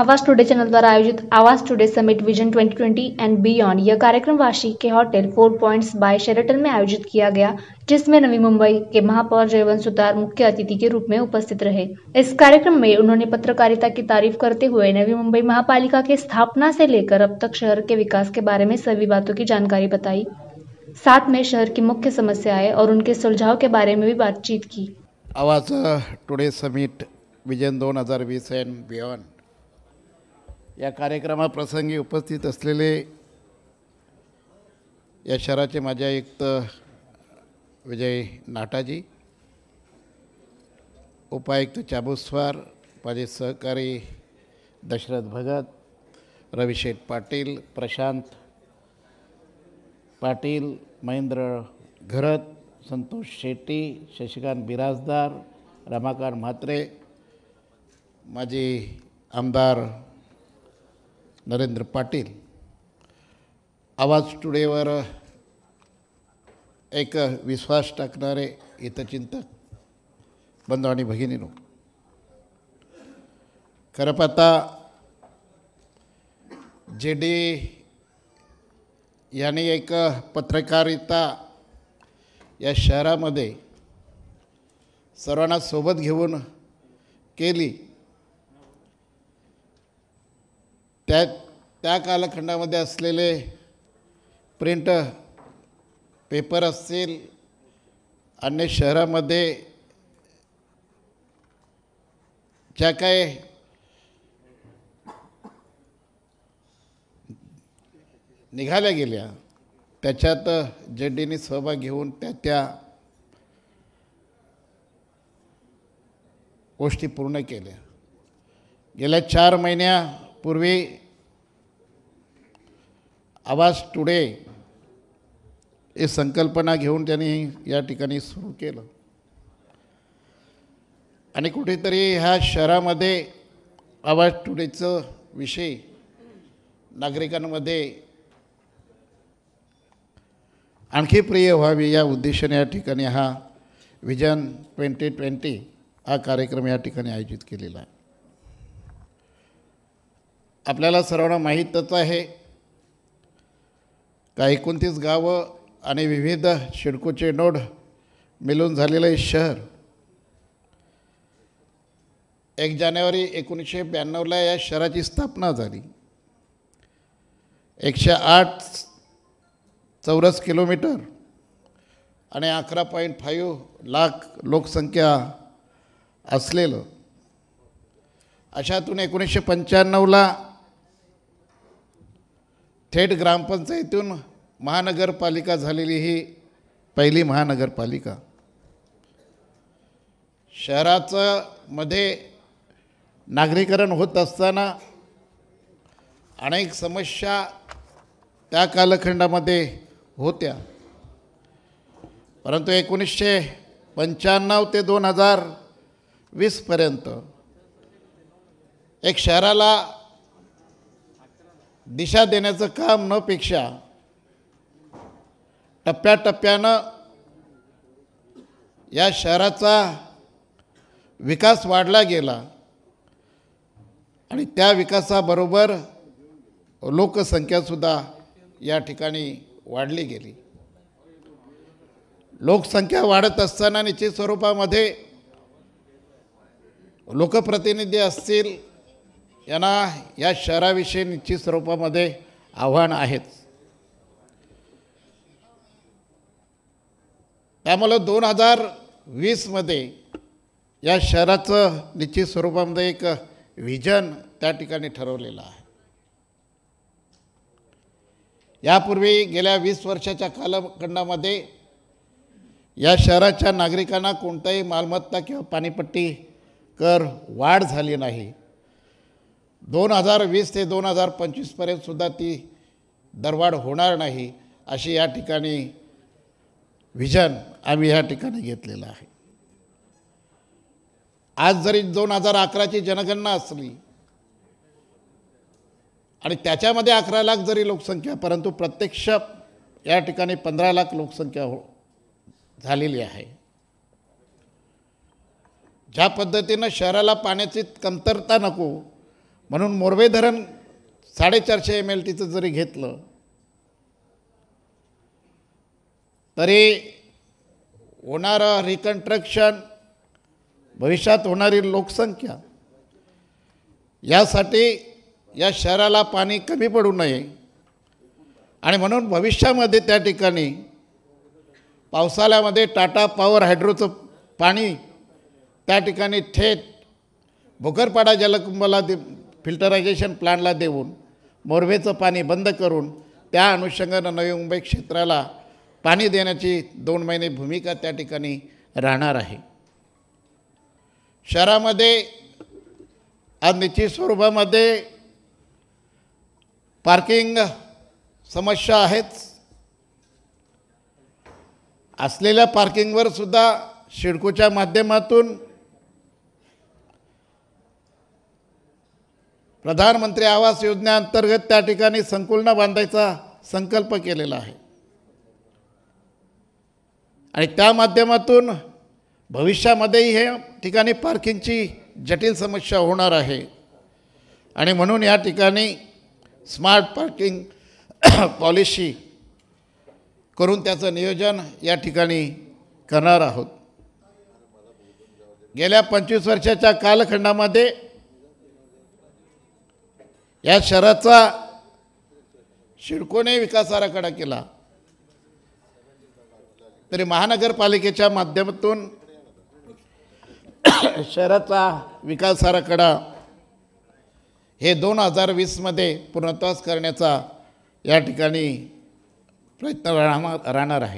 आवाज today channel द्वारा आयोजित Awaaz today summit vision 2020 and beyond यह कार्यक्रम वाशी के होटल 4 पॉइंट्स बाय शेराटन में आयोजित किया गया, जिसमें नवी मुंबई के महापौर जयवंत सुतार मुख्य अतिथि के रूप में उपस्थित रहे। इस कार्यक्रम में उन्होंने पत्रकारिता की तारीफ करते हुए नवी मुंबई महापालिका के स्थापना से लेकर अब तक शहर के विकास के बारे में सभी बातों की जानकारी बताई। साथ में शहर की मुख्य समस्याएं और उनके सुलझाव के बारे में भी बातचीत की। Awaaz today summit vision 2020 and beyond या कार्यक्रमाप्रसंगी उपस्थित असलेले या शहराचे माजी आयुक्त विजय नाटाजी, उपायुक्त चाबुस्वार, माझे सहकारी दशरथ भगत, रविशेठ पाटील, प्रशांत पाटील, महेंद्र घरत, संतोष शेट्टी, शशिकांत बिराजदार, रमाकांत म्हात्रे, माजी आमदार नरेंद्र पाटील, आवाज टुडेवर एक विश्वास टाकणारे हितचिंतक बंधू आणि भगिनींनो, खरं पाहता JD यांनी एक पत्रकारिता या शहरामध्ये सर्वांना सोबत घेऊन केली। त्या कालखंडामध्ये असलेले प्रिंट पेपर असतील, अन्य शहरामध्ये ज्या काय निघाल्या गेल्या त्याच्यात JDनी सहभाग घेऊन त्या गोष्टी पूर्ण केल्या। गेल्या 4 महिन्यापूर्वी आवाज टुडे ही संकल्पना घेऊन त्यांनी या ठिकाणी सुरू केलं आणि कुठेतरी ह्या शहरामध्ये आवाज टुडेचं विषय नागरिकांमध्ये आणखी प्रिय व्हावी या उद्देशाने या ठिकाणी हा विजन 2020 हा कार्यक्रम या ठिकाणी आयोजित केलेला आहे। आपल्याला सर्वांना माहीतच आहे का 29 गावं आणि विविध सिडकोचे नोड मिळून झालेले शहर 1 जानेवारी 1992ला या शहराची स्थापना झाली। 108 चौरस किलोमीटर आणि 11.5 लाख लोकसंख्या असलेलं, अशातून 1995ला थेट ग्रामपंचायतीतून महानगरपालिका झालेली ही पहिली महानगरपालिका। शहराचं मध्ये नागरीकरण होत असताना अनेक समस्या त्या कालखंडामध्ये होत्या, परंतु 1995 ते 2020 पर्यंत एक शहराला दिशा देण्याचं काम न पेक्षा टप्प्याटप्प्यानं या शहराचा विकास वाढला गेला आणि त्या विकासाबरोबर लोकसंख्यासुद्धा या ठिकाणी वाढली गेली। लोकसंख्या वाढत असताना निश्चित स्वरूपामध्ये लोकप्रतिनिधी असतील यांना या शहराविषयी निश्चित स्वरूपामध्ये आव्हान आहेत। त्यामुळे 2020 मध्ये या शहराचं निश्चित स्वरूपामध्ये एक विजन त्या ठिकाणी ठरवलेलं आहे। यापूर्वी गेल्या 20 वर्षाच्या कालखंडामध्ये या शहराच्या नागरिकांना कोणताही मालमत्ता किंवा पाणीपट्टी कर वाढ झाली नाही। 2020 ते 2025 पर्यंत सुद्धा ती दरवाढ होणार नाही, अशी या ठिकाणी विजन आम्ही या ठिकाणी घेतलेलं आहे। आज जरी 2011ची जनगणना असली आणि त्याच्यामध्ये 11 लाख जरी लोकसंख्या, परंतु प्रत्यक्ष या ठिकाणी 15 लाख लोकसंख्या झालेली आहे। ज्या पद्धतीनं शहराला पाण्याची कमतरता नको म्हणून मोरवे धरण 450 MLTचं जरी घेतलं तरी होणारं रिकन्स्ट्रक्शन, भविष्यात होणारी लोकसंख्या, यासाठी या शहराला पाणी कमी पडू नये आणि म्हणून भविष्यामध्ये त्या ठिकाणी पावसाळ्यामध्ये टाटा पॉवर हायड्रोचं पाणी त्या ठिकाणी थेट भोकरपाडा जलकुंभाला फिल्टरायझेशन प्लांटला देऊन मोरवेचं पाणी बंद करून त्या अनुषंगानं नवी मुंबई क्षेत्राला पाणी देण्याची 2 महिने भूमिका त्या ठिकाणी राहणार आहे. शहरामध्ये आज निश्चित स्वरूपामध्ये पार्किंग समस्या आहेच. असलेल्या पार्किंगवर सुद्धा सिडकोच्या माध्यमातून प्रधानमंत्री आवास योजनेअंतर्गत त्या ठिकाणी संकुलन बांधायचा संकल्प केलेला आहे आणि त्या माध्यमातून भविष्यामध्येही हे ठिकाणी पार्किंगची जटिल समस्या होणार आहे आणि म्हणून या ठिकाणी स्मार्ट पार्किंग पॉलिसी करून त्याचं नियोजन या ठिकाणी करणार आहोत. गेल्या 25 वर्षाच्या कालखंडामध्ये या शहराचा सिडकोने विकास आराखडा केला तरी महानगरपालिकेच्या माध्यमातून शहराचा विकास आराखडा हे 2020मध्ये पूर्णत्वास करण्याचा या ठिकाणी प्रयत्न राहणार आहे.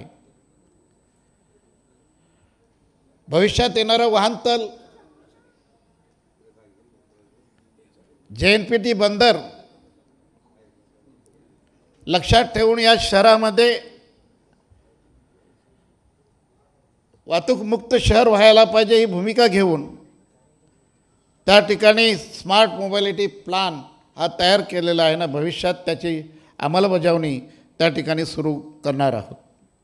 भविष्यात येणारं वाहनतल, JNPT बंदर लक्षात ठेवून या शहरामध्ये वाहतूक मुक्त शहर व्हायला पाहिजे ही भूमिका घेऊन त्या ठिकाणी स्मार्ट मोबिलिटी प्लान हा तयार केलेला आहे ना. भविष्यात त्याची अंमलबजावणी त्या ठिकाणी सुरू करणार आहोत.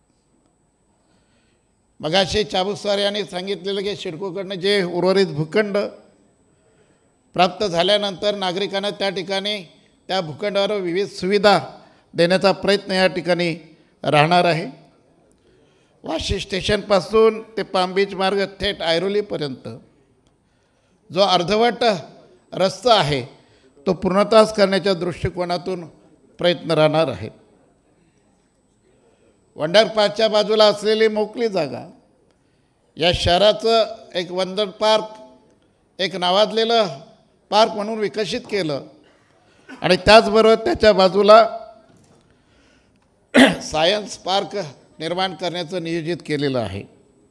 मगाशी चाबुकस्वार यांनी सांगितलेलं की सिडकोकडनं जे उर्वरित भूखंड प्राप्त झाल्यानंतर नागरिकांना त्या ठिकाणी त्या भूखंडावर विविध सुविधा देण्याचा प्रयत्न या ठिकाणी राहणार आहे. वाशी स्टेशनपासून ते पाम बीच मार्ग थेट ऐरोलीपर्यंत जो अर्धवट रस्ता आहे तो पूर्णत्वास करण्याच्या दृष्टिकोनातून प्रयत्न राहणार आहे. वंडरपार्कच्या बाजूला असलेली मोकळी जागा या शहराचं एक वंडर पार्क, एक नावाजलेलं पार्क म्हणून विकसित केलं आणि त्याचबरोबर त्याच्या बाजूला सायन्स पार्क निर्माण करण्याचं नियोजित केलेलं आहे.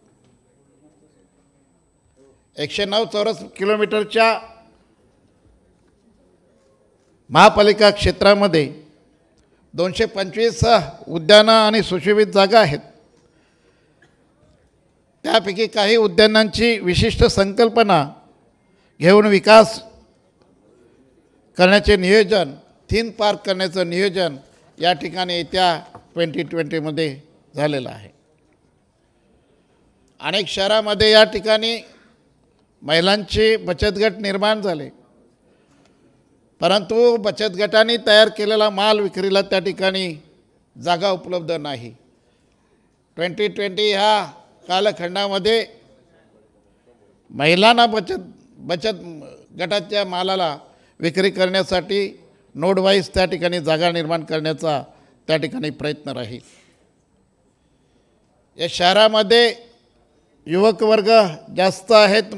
109 चौरस किलोमीटरच्या महापालिका क्षेत्रामध्ये 225 उद्यानं आणि सुशोभित जागा आहेत. त्यापैकी काही उद्यानांची विशिष्ट संकल्पना घेऊन विकास करण्याचे नियोजन, थीम पार्क करण्याचं नियोजन या ठिकाणी येत्या 2020मध्ये झालेलं आहे. अनेक शहरामध्ये या ठिकाणी महिलांचे बचत गट निर्माण झाले, परंतु बचत गटांनी तयार केलेला माल विक्रीला त्या ठिकाणी जागा उपलब्ध नाही. 2020 ह्या कालखंडामध्ये महिलांना बचत गटाच्या मालाला विक्री करण्यासाठी नोड वाईज त्या ठिकाणी जागा निर्माण करण्याचा त्या ठिकाणी प्रयत्न राहील. या शहरामध्ये युवक वर्ग जास्त आहेत,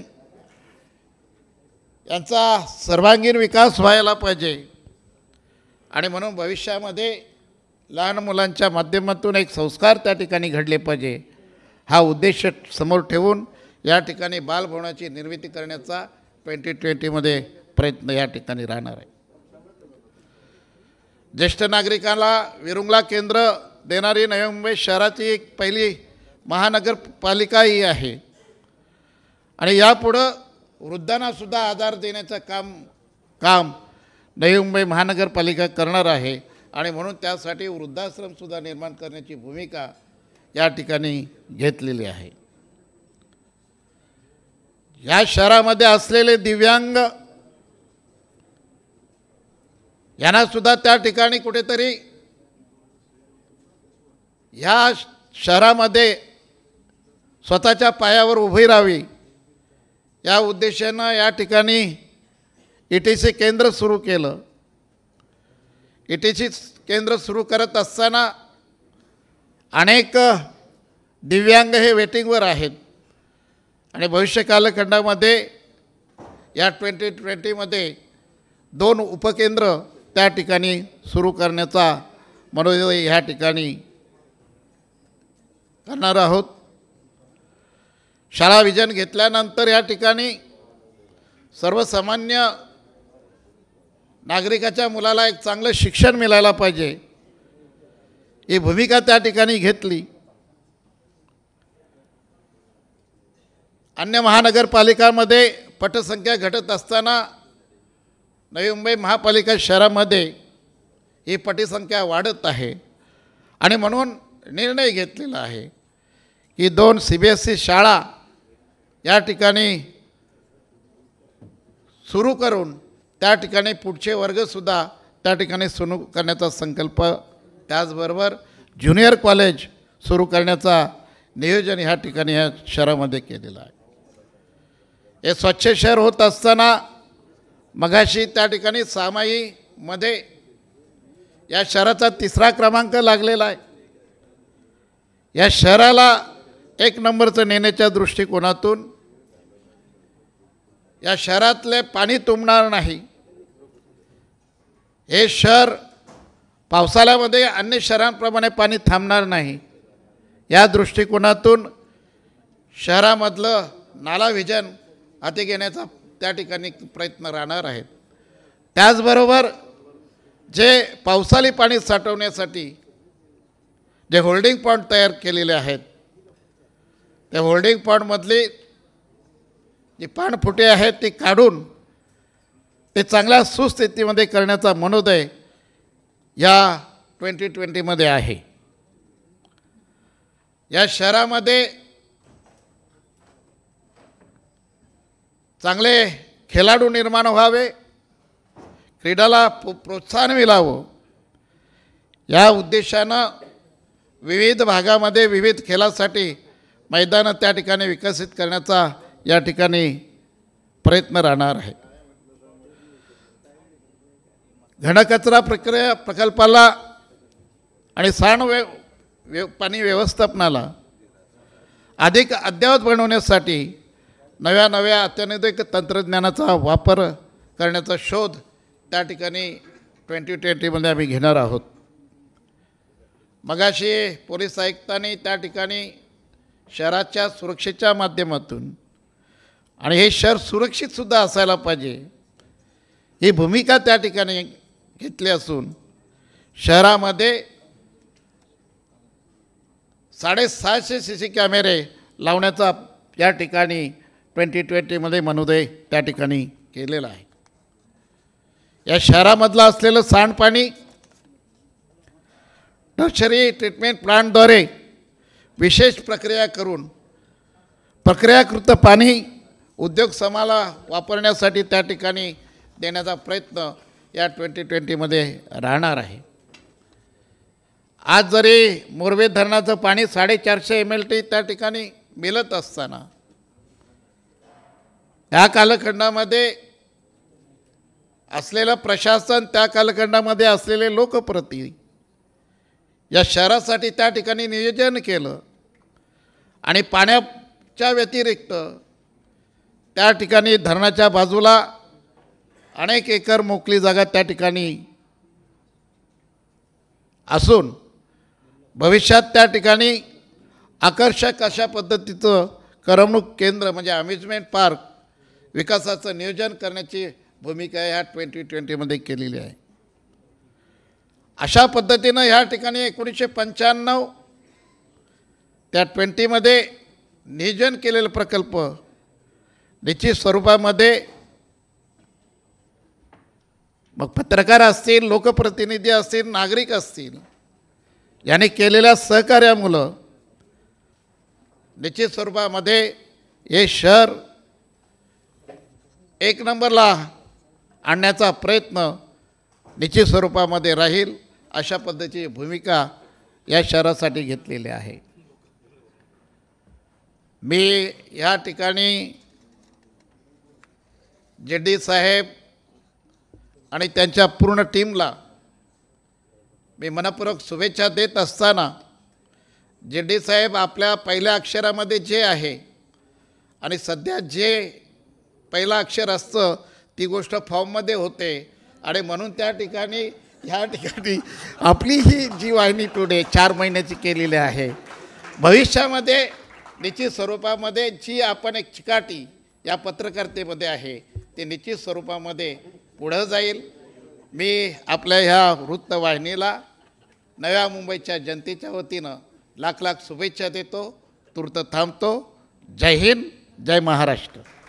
यांचा सर्वांगीण विकास व्हायला पाहिजे आणि म्हणून भविष्यामध्ये लहान मुलांच्या माध्यमातून एक संस्कार त्या ठिकाणी घडले पाहिजे हा उद्देश समोर ठेवून या ठिकाणी बालभवनाची निर्मिती करण्याचा 2020मध्ये प्रयत्न या ठिकाणी राहणार आहे. ज्येष्ठ नागरिकांना विरुंगला केंद्र देणारी नवी मुंबई शहराची एक पहिली महानगरपालिका ही आहे आणि यापुढं वृद्धांनासुद्धा आधार देण्याचं काम नवी मुंबई महानगरपालिका करणार आहे आणि म्हणून त्यासाठी वृद्धाश्रमसुद्धा निर्माण करण्याची भूमिका या ठिकाणी घेतलेली आहे. या शहरामध्ये असलेले दिव्यांग यांनासुद्धा त्या ठिकाणी कुठेतरी ह्या शहरामध्ये स्वतःच्या पायावर उभी राहावी या उद्देशानं या ठिकाणी ETC केंद्र सुरू केलं. ETC केंद्र सुरू करत असताना अनेक दिव्यांग हे वेटिंगवर आहेत आणि भविष्य कालखंडामध्ये या 2020मध्ये 2 उपकेंद्र त्या ठिकाणी सुरू करण्याचा मनोदय ह्या ठिकाणी करणार आहोत. शाळा विजन घेतल्यानंतर या ठिकाणी सर्वसामान्य नागरिकाच्या मुलाला एक चांगलं शिक्षण मिळायला पाहिजे ही भूमिका त्या ठिकाणी घेतली. अन्य महानगरपालिकांमध्ये पटसंख्या घटत असताना नवी मुंबई महापालिका शहरामध्ये ही पटसंख्या वाढत आहे आणि म्हणून निर्णय घेतलेला आहे की 2 CBSE शाळा या ठिकाणी सुरू करून त्या ठिकाणी पुढचे वर्गसुद्धा त्या ठिकाणी सुरू करण्याचा संकल्प, त्याचबरोबर ज्युनियर कॉलेज सुरू करण्याचा नियोजन ह्या ठिकाणी ह्या शहरामध्ये केलेलं आहे. हे स्वच्छ शहर होत असताना मगाशी त्या ठिकाणी सामाईमध्ये या शहराचा 3रा क्रमांक लागलेला आहे. या शहराला 1 नंबरचं नेण्याच्या दृष्टिकोनातून या शहरातले पाणी तुंबणार नाही. हे शहर पावसाळ्यामध्ये अन्य शहरांप्रमाणे पाणी थांबणार नाही या दृष्टिकोनातून शहरामधलं नाला विजन हाती घेण्याचा त्या ठिकाणी प्रयत्न राहणार आहेत. त्याचबरोबर जे पावसाळी पाणी साठवण्यासाठी जे होल्डिंग पॉईंट तयार केलेले आहेत त्या होल्डिंग पॉईंटमधली जी पाणफुटे आहेत ती काढून ते चांगल्या सुस्थितीमध्ये करण्याचा मनोदय या 2020मध्ये आहे. या शहरामध्ये चांगले खेळाडू निर्माण व्हावे, क्रीडाला प्रोत्साहन मिळावं या उद्देशानं विविध भागामध्ये विविध खेळासाठी मैदानं त्या ठिकाणी विकसित करण्याचा या ठिकाणी प्रयत्न राहणार आहे. घनकचरा प्रकल्पाला आणि पाणी व्यवस्थापनाला अधिक अद्ययावत बनवण्यासाठी नव्या अत्याधुनिक तंत्रज्ञानाचा वापर करण्याचा शोध त्या ठिकाणी 2020मध्ये आम्ही घेणार आहोत. मगाशी पोलीस आयुक्तांनी त्या ठिकाणी शहराच्या सुरक्षेच्या माध्यमातून आणि हे शहर सुरक्षितसुद्धा असायला पाहिजे ही भूमिका त्या ठिकाणी घेतली असून शहरामध्ये 650 CC कॅमेरे लावण्याचा या ठिकाणी 2020मध्ये मनोदय त्या ठिकाणी केलेला आहे. या शहरामधलं असलेलं सांडपाणी टर्शरी ट्रीटमेंट प्लांटद्वारे विशेष प्रक्रिया करून प्रक्रियाकृत पाणी उद्योग समाला वापरण्यासाठी त्या ठिकाणी देण्याचा प्रयत्न या 2020मध्ये राहणार आहे. आज जरी मोरवे धरणाचं पाणी 450 MLT त्या ठिकाणी मिळत असताना त्या कालखंडामध्ये असलेलं प्रशासन, त्या कालखंडामध्ये असलेले लोकप्रतिनिधी या शहरासाठी त्या ठिकाणी नियोजन केलं आणि पाण्याच्या व्यतिरिक्त त्या ठिकाणी धरणाच्या बाजूला अनेक एकर मोकळी जागा त्या ठिकाणी असून भविष्यात त्या ठिकाणी आकर्षक अशा पद्धतीचं करमणूक केंद्र म्हणजे अम्युजमेंट पार्क विकासाचं नियोजन करण्याची भूमिका ह्या 2020मध्ये केलेली आहे. अशा पद्धतीनं ह्या ठिकाणी 1995 त्या 20मध्ये नियोजन केलेला प्रकल्प निश्चित स्वरूपामध्ये मग पत्रकार असतील, लोकप्रतिनिधी असतील, नागरिक असतील यांनी केलेल्या सहकार्यामुळं निश्चित स्वरूपामध्ये हे शहर 1 नंबरला आणण्याचा प्रयत्न निश्चित स्वरूपामध्ये राहील अशा पद्धतीची भूमिका या शहरासाठी घेतलेली आहे. मी या ठिकाणी जेडी साहेब आणि त्यांच्या पूर्ण टीमला मी मनपूर्वक शुभेच्छा देत असताना जेडी साहेब आपल्या पहिल्या अक्षरामध्ये जे आहे आणि सध्या जे पहिलं अक्षर असतं ती गोष्ट फॉर्ममध्ये होते आणि म्हणून त्या ठिकाणी ह्या ठिकाणी आपली ही जी वाहिनी टुडे 4 महिन्याची केलेली आहे. भविष्यामध्ये निश्चित स्वरूपामध्ये जी आपण एक चिकाटी या पत्रकारितेमध्ये आहे ते निश्चित स्वरूपामध्ये पुढं जाईल. मी आपल्या ह्या वृत्तवाहिनीला नव्या मुंबईच्या जनतेच्या वतीनं लाख लाख शुभेच्छा देतो. तूर्त थांबतो. जय हिंद, जय महाराष्ट्र.